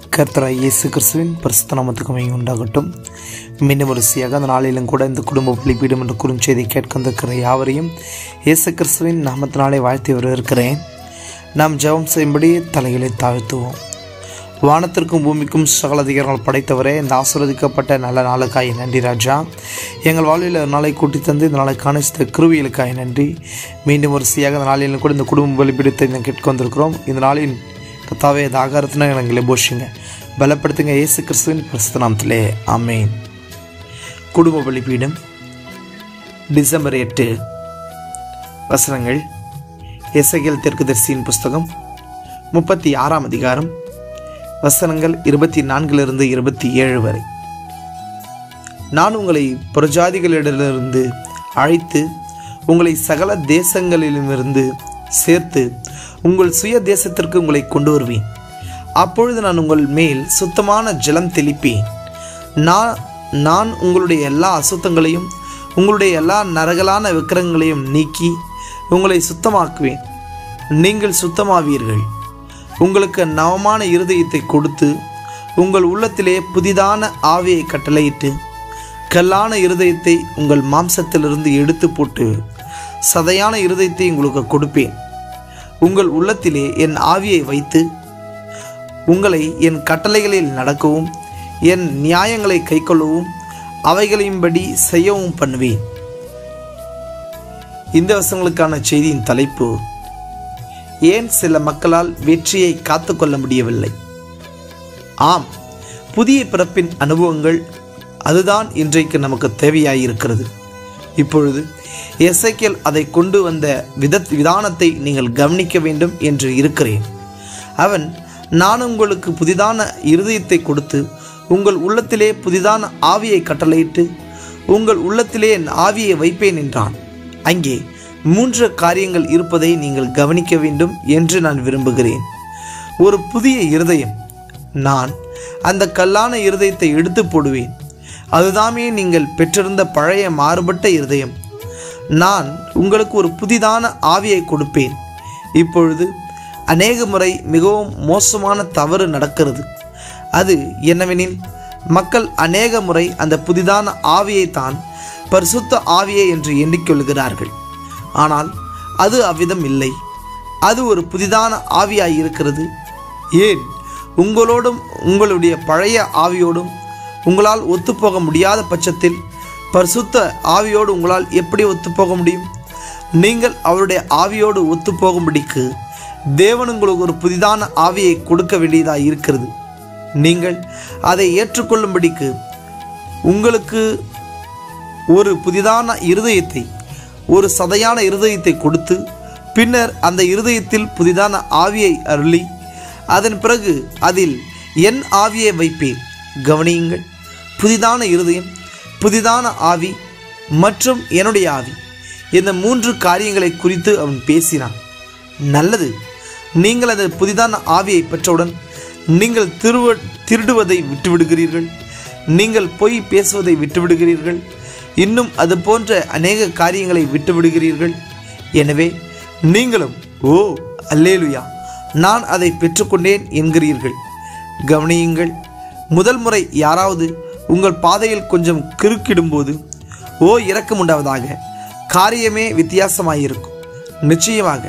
கர்த்தராகிய இயேசு கிறிஸ்துவின் பரிசுத்த நாமத்துக்கு மகிமை உண்டாகட்டும். மீண்டும் வரிசையாக அந்த நாளிலும் கூட இந்த குடும்ப பலிபீடம் என்ற குறுஞ்செய்தி கேட்க வந்திருக்கிற யாவரையும் இயேசு கிறிஸ்துவின் நாமத்தினாலே வாழ்த்தி வரவேற்கிறேன். நாம் ஜெபம் செய்யும்படி தலைகளை தாழ்த்துவோம். வானத்திற்கும் பூமிக்கும் சகல அதிகாரங்கள் படைத்தவரே, இந்த ஆசீர்வதிக்கப்பட்ட நல்ல நாளுக்காய் நன்றி ராஜா. எங்கள் வாழ்வில் ஒரு நாளை கூட்டி தந்து இந்த நாளை காணித்த கிருபைகளுக்காய் நன்றி. மீண்டும் வரிசையாக அந்த நாளிலும் கூட இந்த குடும்ப பலிபீடத்தை கேட்க வந்திருக்கிறோம். இந்த நாளின் கர்த்தாவே இந்த ஆகாரத்தினா எங்களை போஷிங்க, பலப்படுத்துங்க இயேசு கிறிஸ்துவின் பரிசுத்த நாமத்திலே ஆமென். குடும்ப பலிபீடம் டிசம்பர் 8. வசனங்கள் எசேக்கியேல் தீர்க்கதரிசியின் புஸ்தகம் 36ஆம் அதிகாரம் வசனங்கள் 24 27 வரை. நான் உங்களை புறஜாதிகளிடமிருந்து அழைத்து உங்களை சகல தேசங்களிலுமிருந்து சேர்த்து உங்கள் சுய தேசத்திற்கு உங்களை கொண்டு வருவேன். அப்பொழுது நான் உங்கள் மேல் சுத்தமான ஜலம் தெளிப்பேன். நான் உங்களுடைய எல்லா அசுத்தங்களையும் உங்களுடைய எல்லா நரகலான விக்கிரகங்களையும் நீக்கி உங்களை சுத்தமாக்குவேன். நீங்கள் சுத்தமாவீர்கள். உங்களுக்கு நவமான இருதயத்தை கொடுத்து உங்கள் உள்ளத்திலே புதிதான ஆவியை கட்டளையிட்டு கல்லான இருதயத்தை உங்கள் மாம்சத்திலிருந்து எடுத்து போட்டு சதையான இருதயத்தை உங்களுக்கு கொடுப்பேன். உங்கள் உள்ளத்திலே என் ஆவியை வைத்து உங்களை என் கட்டளைகளில் நடக்கவும் என் நியாயங்களை கைக்கொள்ளவும் அவைகளின்படி செய்யவும் பண்ணுவேன். இந்த வசனங்களுக்கான செய்தியின் தலைப்பு, ஏன் சில மக்களால் வெற்றியை காத்து கொள்ள முடியவில்லை? ஆம், புதிய பிறப்பின் அனுபவங்கள் அதுதான் இன்றைக்கு நமக்கு தேவையாயிருக்கிறது. இப்பொழுது எசேக்கியேல் அதை கொண்டு வந்த விதானத்தை நீங்கள் கவனிக்க வேண்டும் என்று இருக்கிறேன். அவன், நான் உங்களுக்கு புதிதான இருதயத்தை கொடுத்து உங்கள் உள்ளத்திலே புதிதான ஆவியை கட்டளையிட்டு உங்கள் உள்ளத்திலே என் ஆவியை வைப்பேன் என்றான். அங்கே 3 காரியங்கள் இருப்பதை நீங்கள் கவனிக்க வேண்டும் என்று நான் விரும்புகிறேன். ஒரு புதிய இருதயம். நான் அந்த கல்லான இருதயத்தை எடுத்து போடுவேன். அதுதாமே நீங்கள் பெற்றிருந்த பழைய மாறுபட்ட இருதயம். நான் உங்களுக்கு ஒரு புதிதான ஆவியை கொடுப்பேன். இப்பொழுது அநேக முறை மிகவும் மோசமான தவறு நடக்கிறது. அது என்னவெனில், மக்கள் அநேக முறை அந்த புதிதான ஆவியை தான் பரிசுத்த ஆவியை என்று எண்ணிக்கொள்கிறார்கள். ஆனால் அது அவ்விதம் இல்லை. அது ஒரு புதிதான ஆவியாய் இருக்கிறது. ஏன், உங்களோடும் உங்களுடைய பழைய ஆவியோடும் உங்களால் ஒத்துப்போக முடியாத பட்சத்தில் பரிசுத்த ஆவியோடு உங்களால் எப்படி ஒத்துப்போக முடியும்? நீங்கள் அவருடைய ஆவியோடு ஒத்துப்போகும்படிக்கு தேவன் உங்களுக்கு ஒரு புதிதான ஆவியை கொடுக்க வேண்டியதாக இருக்கிறது. நீங்கள் அதை ஏற்றுக்கொள்ளும்படிக்கு உங்களுக்கு ஒரு புதிதான இருதயத்தை, ஒரு சதையான இருதயத்தை கொடுத்து பின்னர் அந்த இருதயத்தில் புதிதான ஆவியை அருளி அதன் பிறகு அதில் என் ஆவியை வைப்பேன். கவனியுங்கள், புதிதான இருதயம், புதிதான ஆவி மற்றும் என்னுடைய ஆவி, இந்த 3 காரியங்களை குறித்து அவன் பேசினான். நல்லது, நீங்கள் அந்த புதிதான ஆவியை பெற்றவுடன் நீங்கள் திருடுவதை விட்டுவிடுகிறீர்கள், நீங்கள் பொய் பேசுவதை விட்டுவிடுகிறீர்கள், இன்னும் அது போன்ற அநேக காரியங்களை விட்டுவிடுகிறீர்கள். எனவே நீங்களும் ஓ அல்லேலுயா, நான் அதை பெற்றுக்கொண்டேன் என்கிறீர்கள். கவனியுங்கள், முதல் முறை யாராவது உங்கள் பாதையில் கொஞ்சம் கிறுக்கிடும்போது ஓ இரக்கம் உண்டாவதாக, காரியமே வித்தியாசமாயிருக்கும். நிச்சயமாக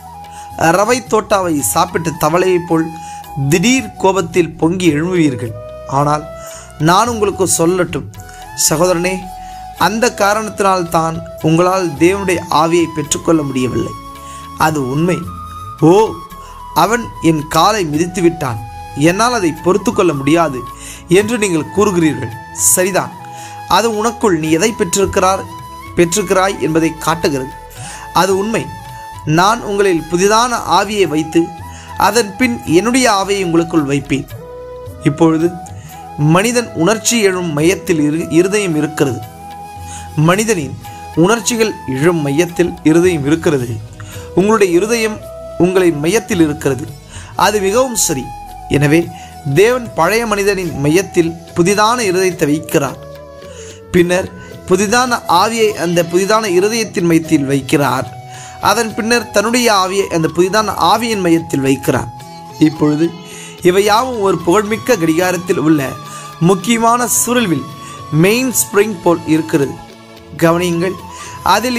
ரவை தோட்டாவை சாப்பிட்டு தவளையைப் போல் திடீர் கோபத்தில் பொங்கி எழும்புவீர்கள். ஆனால் நான் உங்களுக்கு சொல்லட்டும் சகோதரனே, அந்த காரணத்தினால்தான் உங்களால் தேவனுடைய ஆவியை பெற்றுக்கொள்ள முடியவில்லை. அது உண்மை. ஓ, அவன் என் காலை மிதித்து விட்டான், என்னால் அதை பொறுத்து கொள்ள முடியாது என்று நீங்கள் கூறுகிறீர்கள். சரிதான், அது உனக்குள் நீ எதை பெற்றிருக்கிறாய் என்பதை காட்டுகிறது. அது உண்மை. நான் உங்களில் புதிதான ஆவியை வைத்து அதன் பின் என்னுடைய ஆவியை உங்களுக்குள் வைப்பேன். இப்பொழுது மனிதன் உணர்ச்சி எழும் மையத்தில் இருதயம் இருக்கிறது. மனிதனின் உணர்ச்சிகள் எழும் மையத்தில் இருதயம் இருக்கிறது. உங்களுடைய இருதயம் உங்களின் மையத்தில் இருக்கிறது. அது மிகவும் சரி. எனவே தேவன் பழைய மனிதனின் மையத்தில் புதிதான இருதயத்தை வைக்கிறார். பின்னர் புதிதான ஆவியை அந்த புதிதான இருதயத்தின் மையத்தில் வைக்கிறார். அதன் பின்னர் தன்னுடைய ஆவியை அந்த புதிதான ஆவியின் மையத்தில் வைக்கிறார். இப்பொழுது இவையாவும் ஒரு புகழ்மிக்க கடிகாரத்தில் உள்ள முக்கியமான சுருள்வில் மெயின் ஸ்ப்ரிங் போல் இருக்கிறது. கவனியுங்கள், அதில்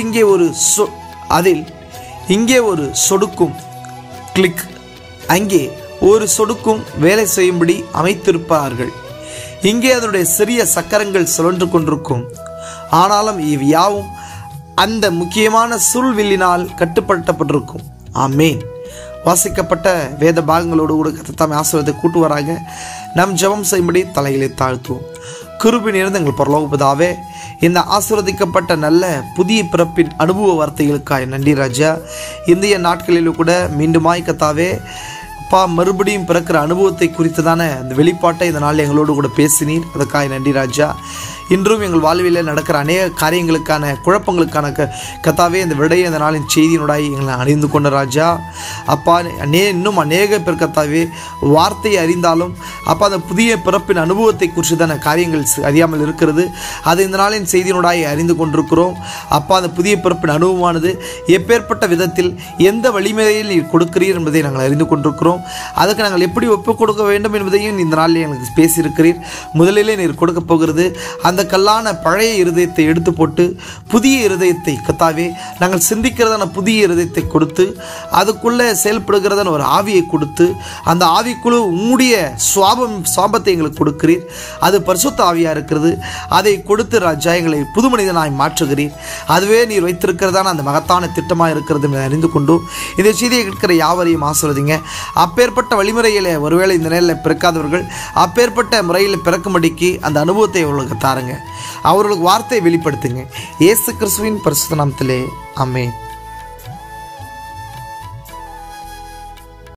இங்கே ஒரு சொடுக்கும் கிளிக், அங்கே ஒரு சொடுக்கும் வேலை செய்யும்படி அமைத்திருப்பார்கள். இங்கே அதனுடைய சிறிய சக்கரங்கள் சுழன்று கொண்டிருக்கும். ஆனாலும் இவ்யாவும் அந்த முக்கியமான சுருள்வில்லினால் கட்டுப்படுத்தப்பட்டிருக்கும். ஆமேன். வாசிக்கப்பட்ட வேத பாகங்களோடு கூட கர்த்தர் ஆசீர்வாதத்தை கூட்டுவாராக. நம் ஜெபம் செய்யும்படி தலைகளை தாழ்த்துவோம். கிருபை நிறைந்த எங்கள் பரலோக பிதாவே, இந்த ஆசீர்வதிக்கப்பட்ட நல்ல புதிய பிறப்பின் அனுபவ வார்த்தைகளுக்காய் நன்றி ராஜா. இந்திய நாட்களிலும் கூட மீண்டுமாய் கர்த்தாவே அப்பா மறுபடியும் பிறக்கிற அனுபவத்தை குறித்ததான அந்த வெளிப்பாட்டை இந்த நாளில் எங்களோடு கூட பேசினீர். அதுக்காக நன்றி ராஜா. இன்றும் எங்கள் வாழ்வில் நடக்கிற அநேக காரியங்களுக்கான குழப்பங்களுக்கான கர்த்தாவே இந்த விடைய இந்த நாளின் செய்தியினுடாய் எங்களை அறிந்து கொண்ட ராஜா. அப்பா இன்னும் அநேக பேர் கர்த்தாவே வார்த்தையை அறிந்தாலும் அப்பா அந்த புதிய பிறப்பின் அனுபவத்தை குறித்ததான காரியங்கள் அறியாமல் இருக்கிறது. அதை இந்த நாளின் செய்தியினுடாய் அறிந்து கொண்டிருக்கிறோம். அப்பா அந்த புதிய பிறப்பின் அனுபவமானது எப்பேற்பட்ட விதத்தில் எந்த வழிமுறையில் நீர் கொடுக்கிறீர் என்பதை நாங்கள் அறிந்து கொண்டிருக்கிறோம். அதுக்கு நாங்கள் எப்படி ஒப்புக் கொடுக்க வேண்டும் என்பதையும் இந்த நாளில் எனக்கு பேசியிருக்கிறீர். முதலிலே நீர் கொடுக்க போகிறது அந்த கல்லான பழைய இருதயத்தை எடுத்து போட்டு புதிய இருதயத்தை கர்த்தாவே நாங்கள் சிந்திக்கிறதான புதிய இருதயத்தை கொடுத்து அதுக்குள்ளே செயல்படுகிறதான ஒரு ஆவியை கொடுத்து அந்த ஆவிக்குழு உம்முடைய சுவாபத்தை எங்களுக்கு கொடுக்கிறீர். அது பரிசுத்த ஆவியாக இருக்கிறது. அதை கொடுத்து ராஜா எங்களை புது மனிதனாய் மாற்றுகிறீர். அதுவே நீர் வைத்திருக்கிறதான அந்த மகத்தான திட்டமாக இருக்கிறது என்று அறிந்து கொண்டோம். இந்த செய்தியை கேட்கிற யாவரையும் ஆசீர்வதிங்க. அப்பேற்பட்ட வழிமுறையில் ஒருவேளை இந்த நேரில் பிறக்காதவர்கள் அப்பேற்பட்ட முறையில் பிறக்கும்படிக்கு அந்த அனுபவத்தை அவர்களுக்கு தாருங்க. அவர்களுக்கு வார்த்தையை வெளிப்படுத்துங்க. இயேசு கிறிஸ்துவின் பரிசுத்த நாமத்திலே ஆமென்.